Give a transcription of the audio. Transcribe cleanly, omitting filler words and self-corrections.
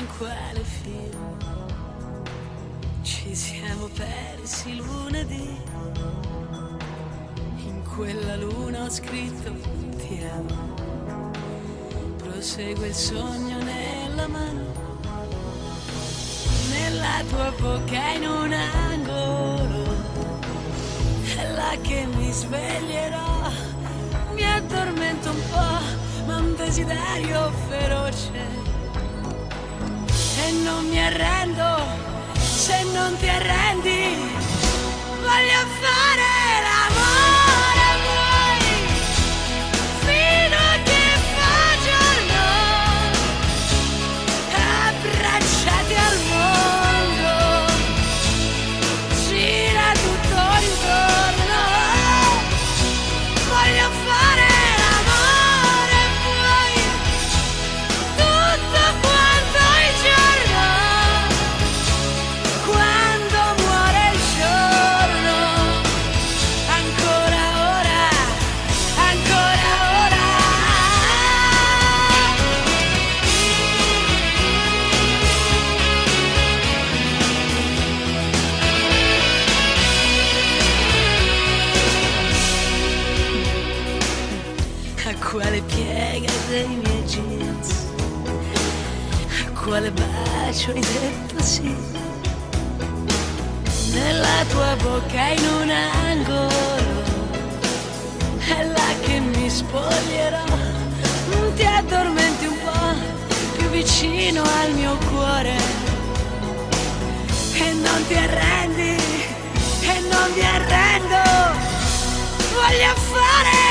quale film ci siamo persi lunedì. In quella luna ho scritto ti amo. Prosegue il sogno nella mano, nella tua bocca in un angolo. È là che mi sveglierò, mi addormento un po', ma un desiderio feroce. E non mi arrendo, se non ti arrendi, voglio fare l'amore a voi, fino a che fa giorno, abbracciati al mondo, gira tutto intorno, voglio fare l'amore a voi, tutto quanto il giorno, quando muore il giorno, ancora ora, ancora ora. A quale piega dei miei jeans, a quale bacio hai detto sì, nella tua bocca in un angolo, è là che mi spoglierò, ti addormenti un po' più vicino al mio cuore, e non ti arrendi, e non mi arrendo, voglio fare